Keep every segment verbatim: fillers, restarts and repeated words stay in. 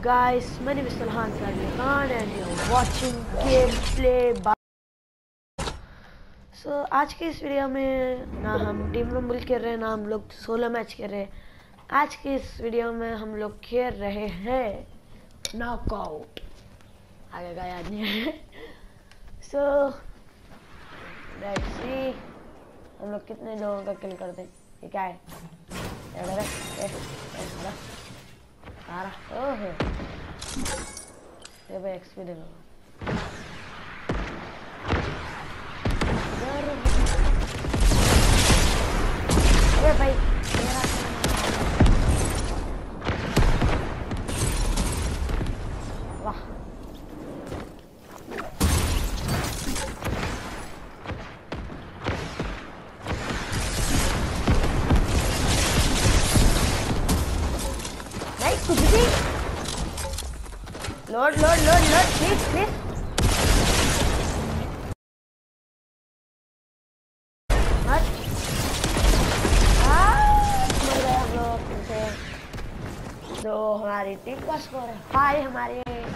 Guys, my name is Talha and you're watching gameplay by So आज के इस video में ना हम टीम रूम खेल रहे हैं ना हम लोग सोलो मैच खेल रहे हैं। आज के इस वीडियो में हम लोग खेल रहे हैं नॉकआउट। आगे का याद नहीं है। सो लेट्स सी हम लोग कितने लोगों का किल करते हैं। ये क्या है? ए, ए, ए, आ रहा ओह ये भाई एक्सपी दे लो। अरे भाई मेरा वाह नहीं कुछ भी load load load load please please जो हमारी टीम का स्कोर है फाइव हमारी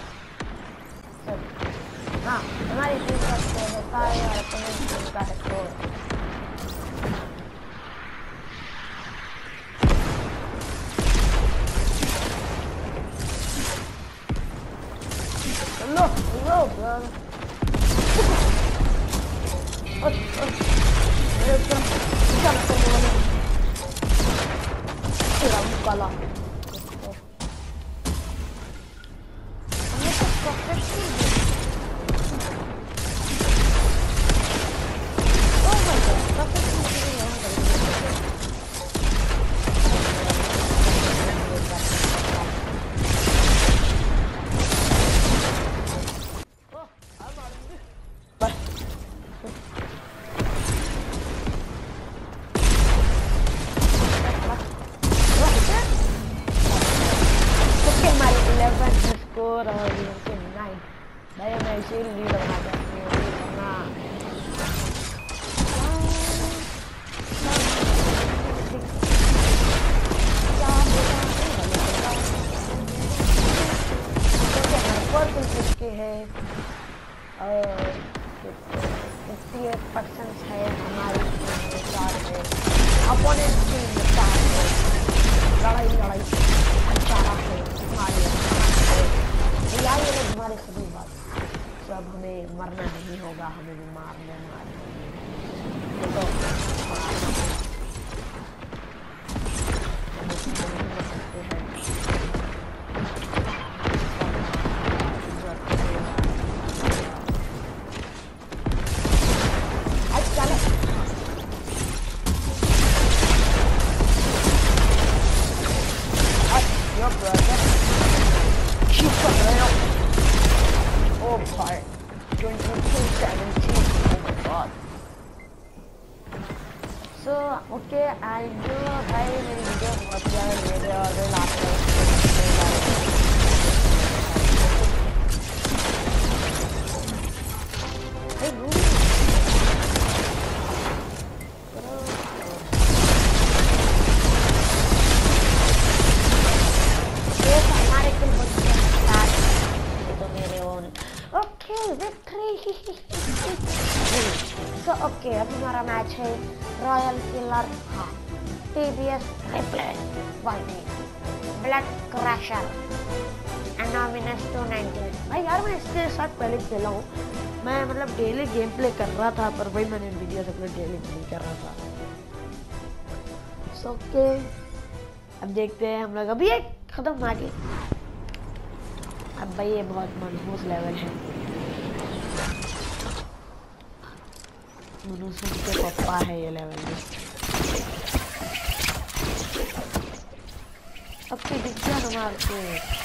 हाँ हमारी टीम का स्कोर है फाइव और अपोनेंट टीम का स्कोर लो लो काला स्कोर और नाइन भाई मैं इसे लीड बना सकती हूँ करना के है और फिफ्टी एट परसेंट है हमारी चार है अपोनेंट टीम चार है लड़ाई लड़ाई चारा है हमारी यार ये लोग हमारे सभी बात तो अब हमें मरना नहीं होगा हमें भी मारने मारने Oh my twenty-two seventeen oh my god so okay I do भाई मेरी वीडियो बहुत ज़्यादा ले रहे और मैं लास्ट तो ओके अब हमारा मैच है रॉयल किलर हाँ TBS replay blood crasher anonymous two nineteen भाई यार मैं इसके साथ पहले खेला हूँ मैं मतलब डेली गेम प्ले कर रहा था पर भाई मैंने वीडियो सब लोग डेली नहीं कर रहा था सो ओके अब देखते हैं हम लोग अभी एक खत्म आगे अब भाई ये बहुत मनहूस लेवल है मनुष्य के पप्पा है ये लेवल में अब के दिख गया हमारे को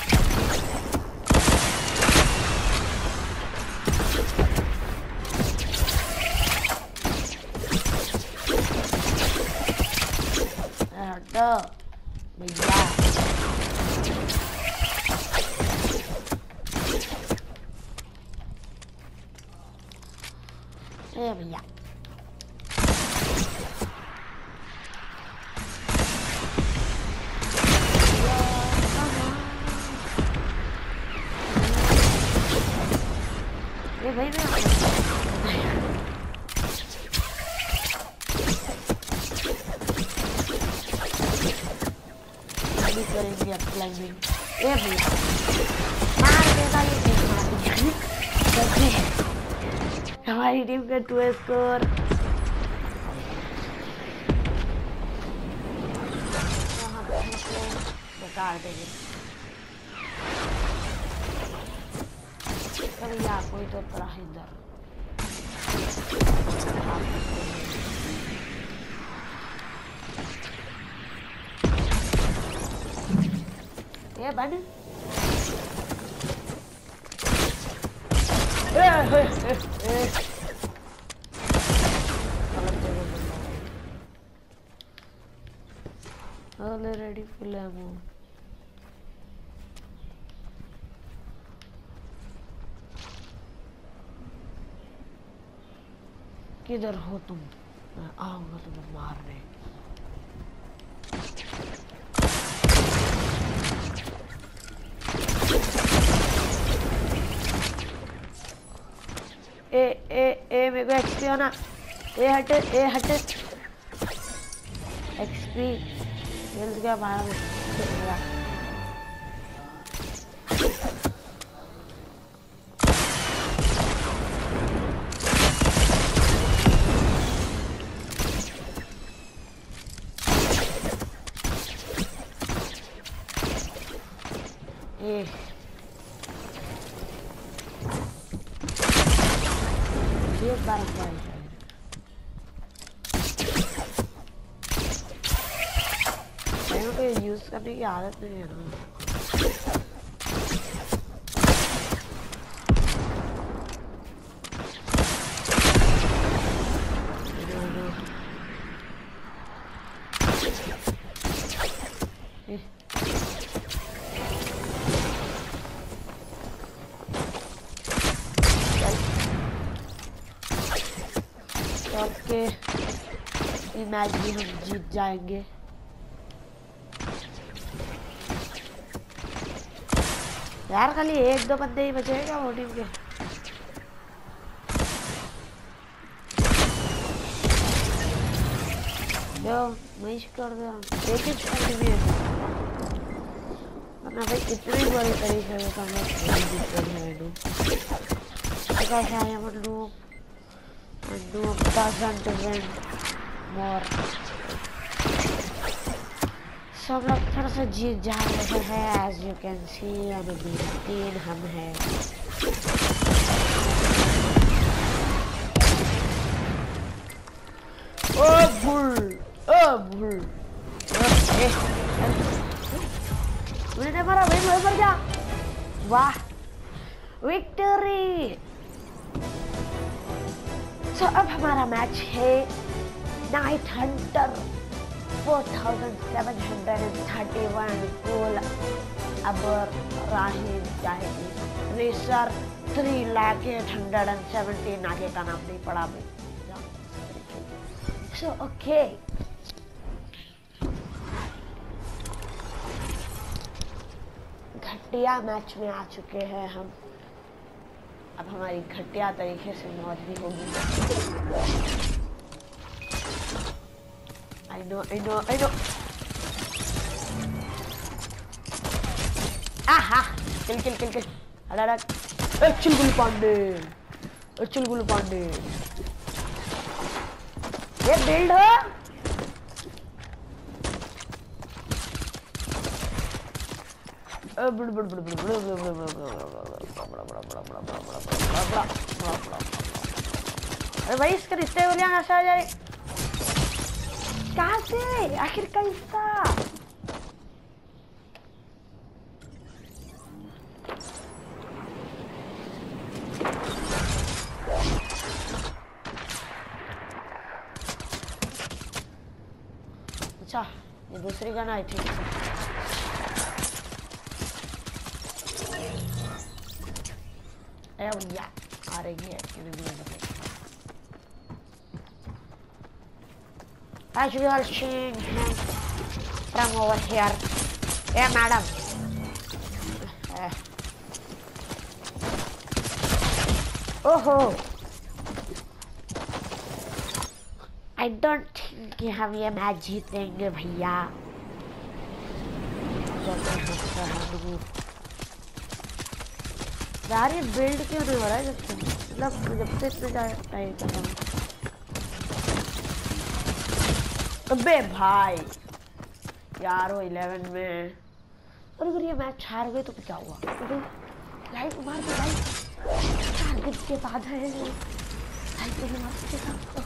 हटो भैया ए भैया ए भाई मैं अभी करेंगे अब क्लाइंबिंग। ए भैया मार देगा ये, टीम मार देगी। हमारी टीम का टू स्कोर। बता देंगे भैया कोई तो पड़ा है इधर। ये बन ऑलरेडी फुल एमो। किधर हो तुम? मैं आऊंगा तुम्हें मारने। ए ए ए मेरे को एक्सपी होना। ए हटे ए हटे एक्सपी मिल गया मारा मेरा। ये एक बार को यूज करने की आदत नहीं है ना। ओके ये मैच भी हम जीत जाएंगे। यार खाली एक दो बंदे ही बचे हैं क्या वो टीम के? जो मैं कर दे एक ही छुट्टी भी है वरना भाई इतनी बड़ी तरीके से हम लोग जीत रहे हैं। डू कैसा है हम do and do doesn't win more। सब लोग थोड़ा सा जीत जा रहे हैं as you can see and तीन हम हैं। ओ बुल ओ बुल मैंने मारा भाई मैं मर गया। वाह विक्ट्री। तो अब हमारा मैच है night hunter four thousand seven hundred thirty one goal. अब राहिल जाएगी racer three lakh eight hundred and seventeen. आगे का नाम नहीं पड़ा मैं। सो ओके घटिया मैच में आ चुके हैं हम। अब हमारी घटिया तरीके से मौत भी होगी। I know, I know, I know. आहा, किल किल किल किल। अरे अरे, चिलगुल पांडे, चिलगुल पांडे। ये बिल्ड हो? बड़ा बड़ा बड़ा बड़ा बड़ा बड़ा बड़ा बड़ा बड़ा बड़ा बड़ा। अरे भाई इसके रिश्ते हो गया ऐसा जा रहे कहाँ से आखिर कैसा? अच्छा ये दूसरी गाना आई थी। भैया आ रही है as we are seeing him from over here। hey madam ओहो, आई डोंट थिंक कि हम ये मैच जीतेंगे भैया। यार ये बिल्ड क्यों नहीं हो रहा है जब से, मतलब जब से इतने टाइम खत्म। अबे भाई यार वो इलेवन में, और अगर ये मैच हार गए तो क्या हुआ? तो लाइट मार के भाई, चार दिन के बाद है लाइट तो मार के।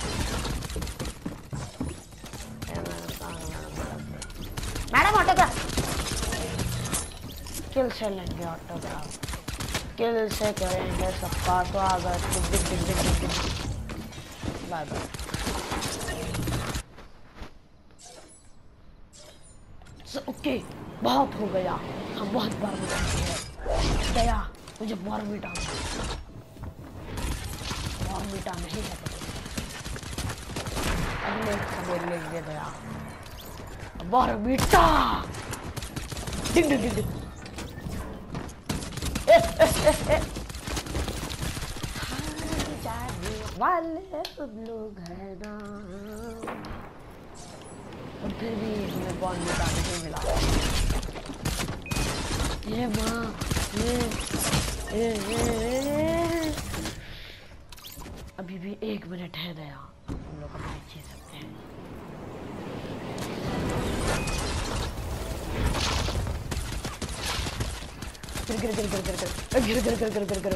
मैडम ऑटोग्राफ किल से लेंगे, ऑटोग्राफ किल से करेंगे सबका स्वागत। Bye bye. ओके बहुत हो गया, हम बहुत बार मिटा दया, मुझे बॉर्मिटा बॉर्मिटा नहीं है, अगले समय लेंगे दया बॉर्मिटा। डिग डिग डिग डिग जाने वाले सब लोग हैं ना, और फिर भी हमें बॉर्मिटा नहीं मिला। ये माँ ये ये ये अभी भी एक मिनट है दया, हम लोग अपने जी सकते हैं। गिर गिर गिर गिर गिर गिर गिर गिर गिर गिर गिर गिर गिर गिर गिर गिर गिर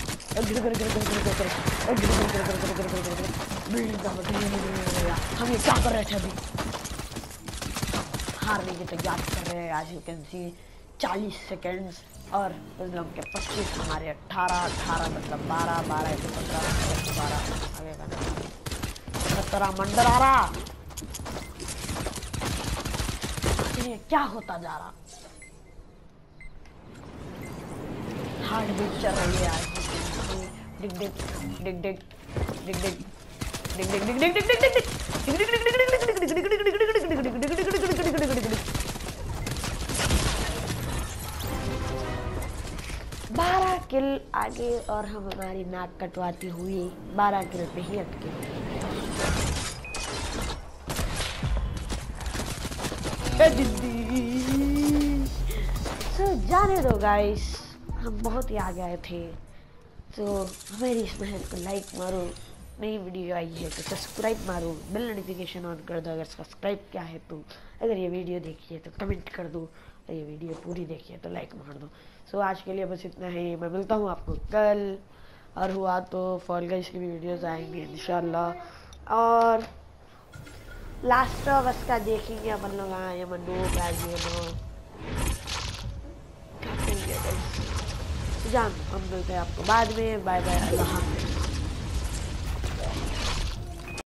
गिर। हम ये क्या कर रहे थे अभी? हारने की तैयारी कर रहे हैं। आज यू कैन सी चालीस सेकेंड्स और उस लोग के पच्चीस, हमारे अठारह अठारह मतलब बारह बारह से पंद्रह बारह आगे का सत्रह मंडर आ रहा। ये क्या होता जा रहा? हार्ट बीट चल रही है आज। डिग डिग डिग डिग डिग डिग डिग डिग डिग डिग डिग। बारह किल आगे और हम हमारी नाक कटवाती हुई बारह किल पे ही अटके। तो जाने दो गाइस, हम बहुत ही आगे आए थे, तो मेरी इस मेहनत को लाइक मारो। नई वीडियो आई है तो सब्सक्राइब मारो, बेल नोटिफिकेशन ऑन कर दो अगर सब्सक्राइब किया है तो। अगर ये वीडियो देखी है तो कमेंट कर दो, और ये वीडियो पूरी देखी है तो लाइक मार दो। सो आज के लिए बस इतना ही, मैं मिलता हूँ आपको कल, और हुआ तो फॉल गाइस की भी वीडियोस आएंगे इंशाल्लाह। और लास्ट ऑफ अस का देखेंगे अपन लोग। हाँ ये मंडू जान, हम मिलते हैं आपको बाद में। बाय बाय, अल्लाह हाफ़िज़।